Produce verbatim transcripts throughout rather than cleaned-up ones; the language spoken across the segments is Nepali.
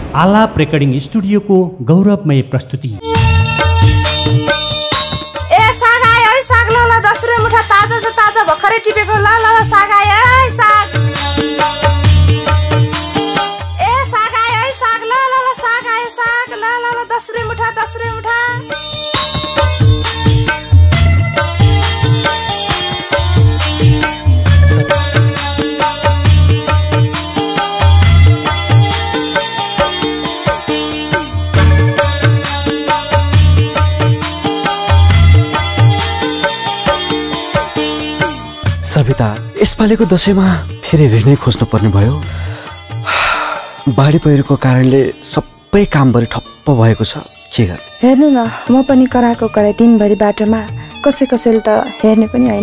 आलाप रेकर्डिङ स्टुडियोको गौरवमय प्रस्तुति। ए साग आयो है, साग ल ल दस रुपियाँ मुठा ताजा छ, ताजा भर्खरै टिपेको। ल ल साग आयो है, साग। ए साग आयो है, साग ल ल ल साग आयो, साग ल ल ल दस रुपियाँ मुठा, दस रुपियाँ मुठा। सविता, यसपालिको दशैंमा फेरि ऋण खोज्नु पर्ने भयो। बाढी पहिरोको कारणले सबै कामभरि ठप्प भएको छ, के गर्ने? हेर्नु न, म पनि कराएको कराए दिनभरि बाटोमा, कसै कसैले त हेर्ने पनि होइन।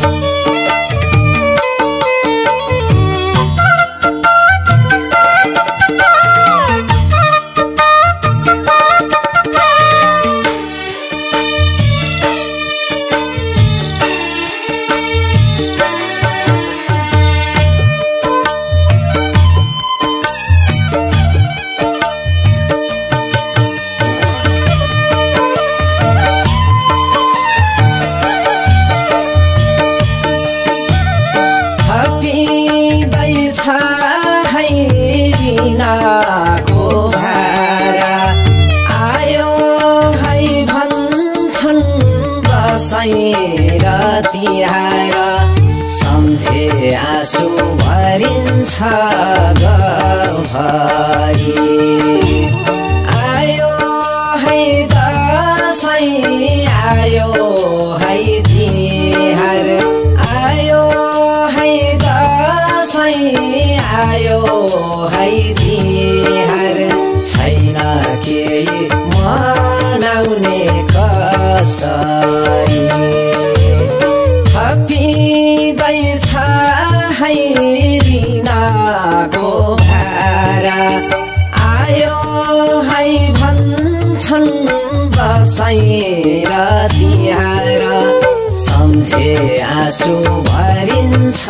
सम्झे आँसु भरिन्छ गभरि। आयो है दशैँ, आयो है तिहार, आयो है दशैँ, आयो है तिहार। छैन केही मनाउने कसरी, थपिँदैछ है ऋणको भारा। आयो है भन्छन् दशैँ र तिहार, सम्झे आँसु भरिन्छ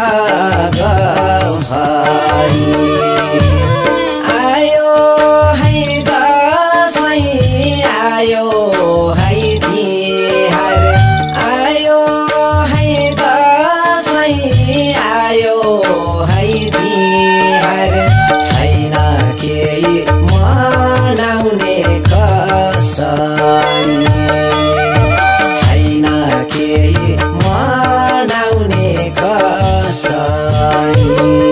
गभरि। आयो है दशैँ, आयो है तिहार, आयो है दशैँ, आयो है तिहार। छैन केही मनाउने कसरी, छैन केही मनाउने कसरी।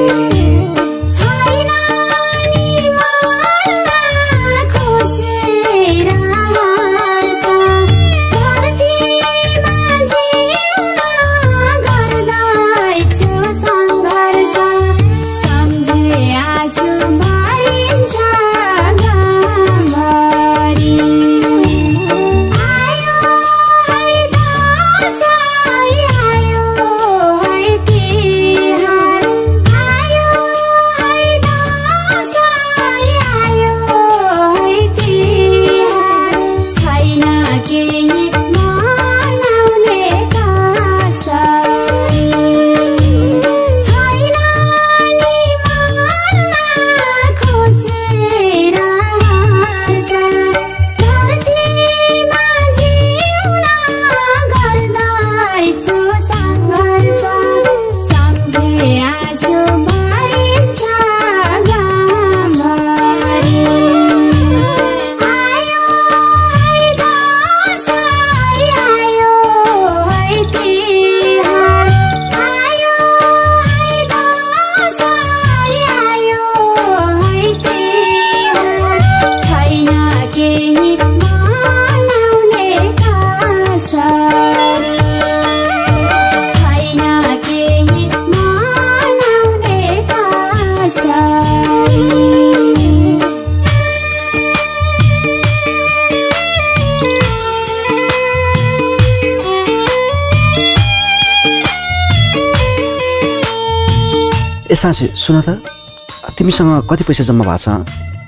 ए साँच्चै सुन त, तिमीसँग कति पैसा जम्मा भएको छ?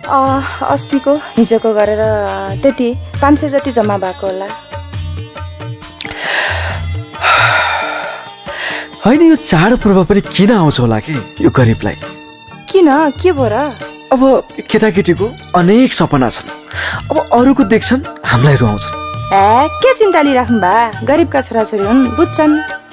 अस्तिको हिजोको गरेर त्यति पाँच सय जति जम्मा भएको होला। होइन, यो चाडपर्व पनि किन आउँछ होला कि यो गरिबलाई? किन, के भयो र? अब केटाकेटीको अनेक सपना छन्, अब अरूको देख्छन् हामीलाई रुवाउँछन्। ए के चिन्ता लिइराख्नु भा, गरिबका छोराछोरी हुन्, बुझ्छन्।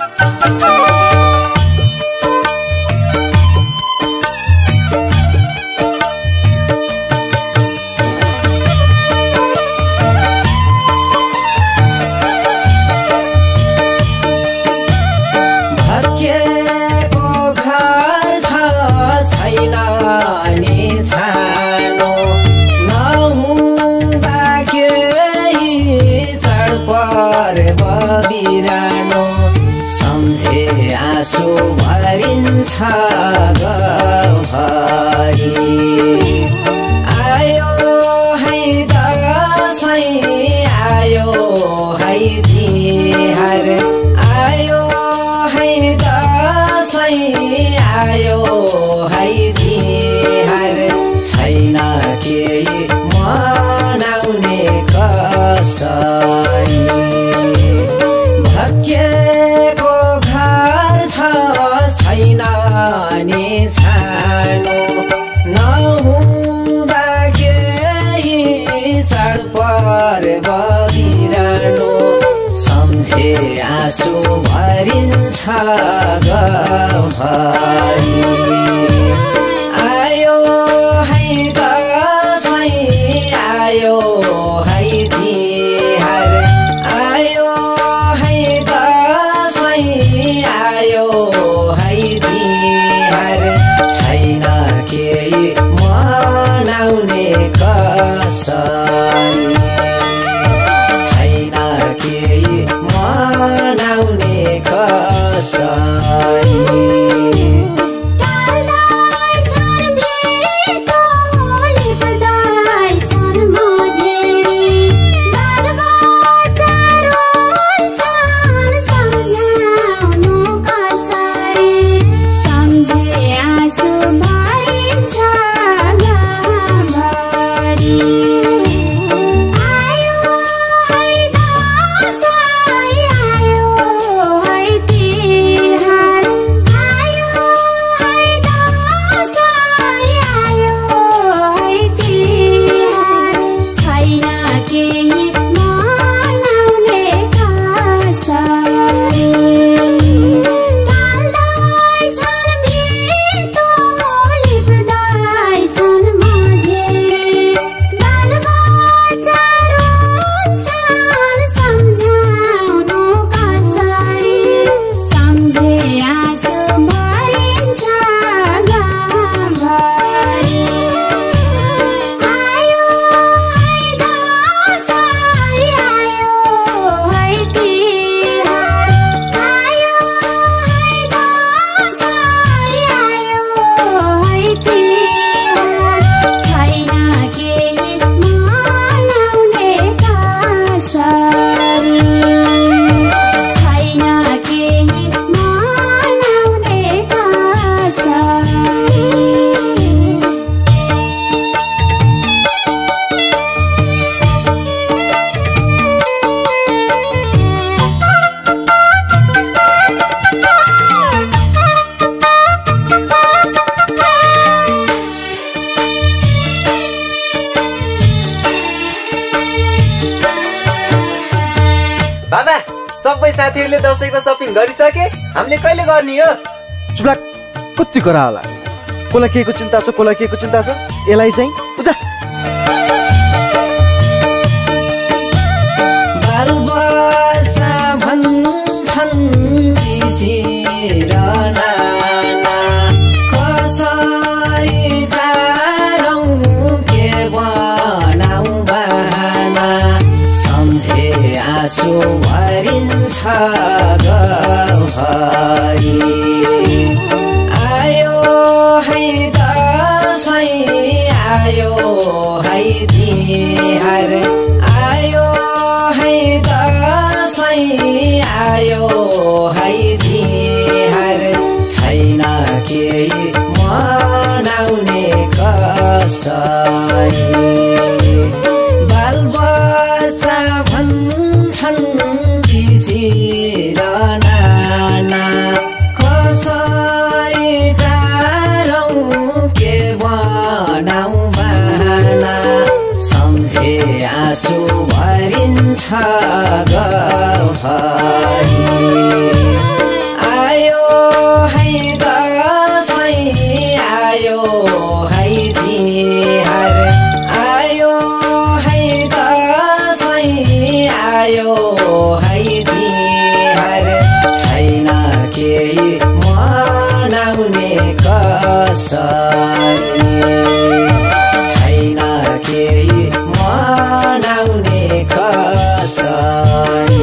आयो है दसैँ आयो है तिहार, आयो है दसैँ आयो है तिहार, छैन केही मनाउने कसरी। भत्किएको घर छ छैन नि छानो, नहुँदा केही चाडपर्व बिरानो, सम्झे आँसु भरिन्छ गभरी। आयो है दसैँ आयो है तिहार, आयो है दसैँ आयो है तिहार, छैन केही मनाउने कसरी, छैन केही मनाउने कसरी। बाबा, सबै साथीहरूले दसैँको सपिङ गरिसके, हामीले कहिले गर्ने हो? चुप्लाक, कति करा होला, कसलाई केको चिन्ता छ, कसलाई केको चिन्ता छ, यसलाई चाहिँ बुझा। बालबच्चा भन्छन् चिची र नाना, कसरी टारौँ के बनाऊ बहाना, सम्झे आँसु भरिन्छ गभरी। आयो है दसैँ आयो है तिहार, आयो है दसैँ आयो है तिहार, छैन केही मनाउने कसरी। बालबच्चा भन्छन् चिची र नाना, कसरी टारौँ के बनाऊ आँसु भरिन्छ गहरी आयो है दसैँ आयो है तिहार आयो है दसैँ आयो है तिहार छैन केही मनाउने कसरी छैन केही मनाउने कसरी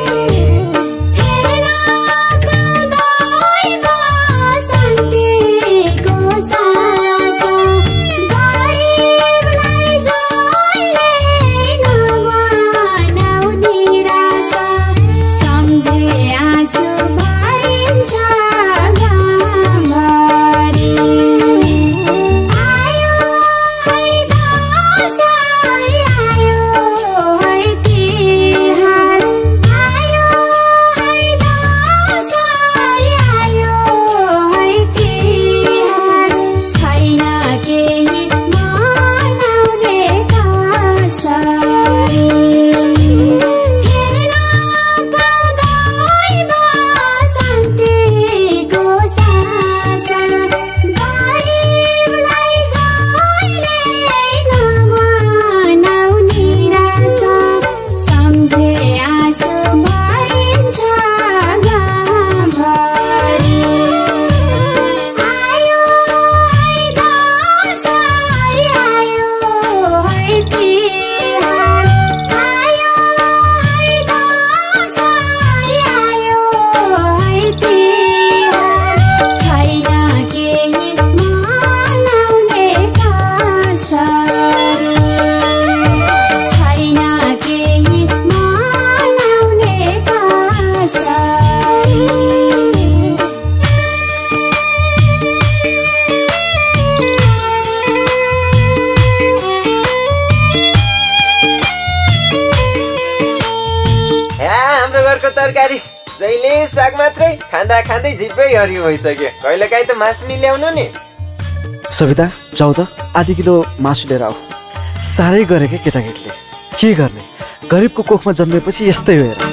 तरकारी जहिले साग मात्रै खाँदा खाँदै जिब्रै हरियो भइसक्यो कहिलेकाहीँ त मासु नि ल्याउनु नि सविता जाऊ त आधी किलो मासु लिएर आऊ साह्रै गरे क्या केटाकेटीले के गर्ने गरिबको कोखमा जन्मेपछि यस्तै हो हेर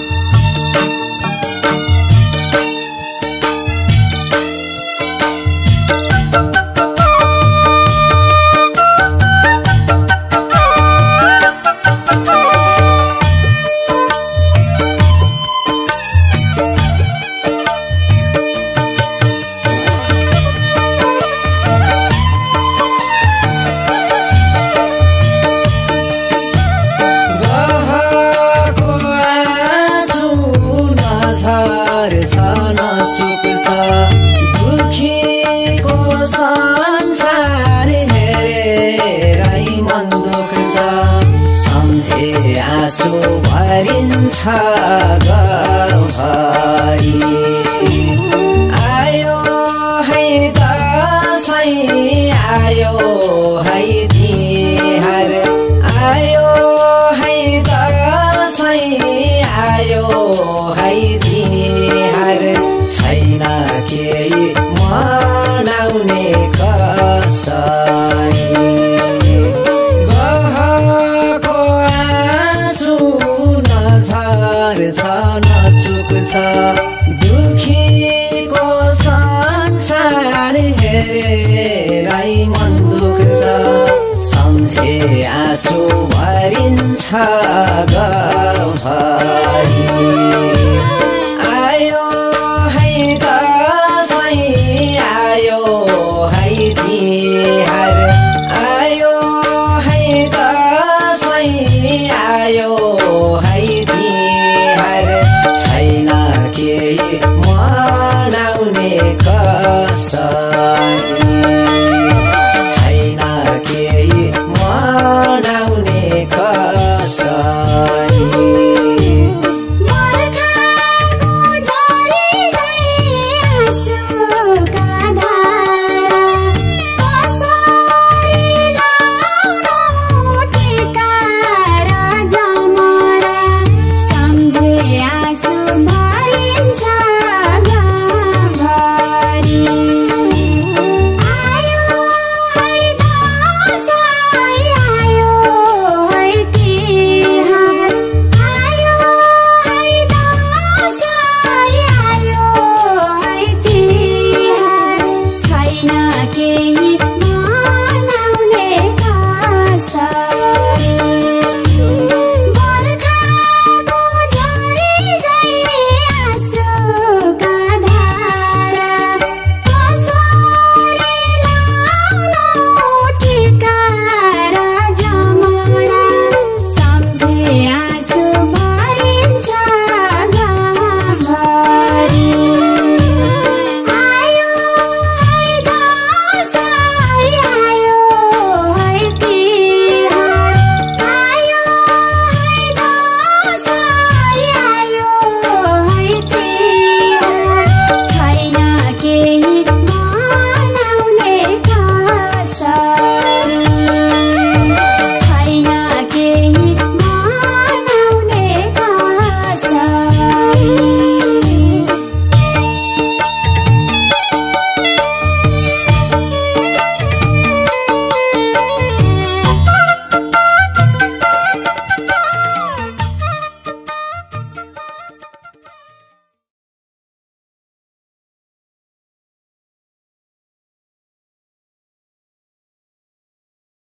आयो है दसैँ आयो है तिहार आयो है दसैँ आयो है तिहार छैन केही मनाउने कसरी गहको आँसु नझर छ नसुक छ दुखीको संसार हेरै मन दुख्छ सम्झे आँसु भरिन्छ गहरी